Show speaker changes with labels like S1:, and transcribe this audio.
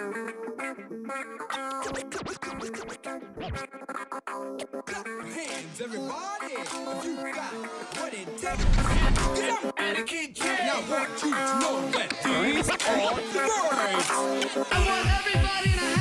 S1: Hands, everybody, if you got what it takes. And a kid can. Now I want you to know that these are the words. I want everybody to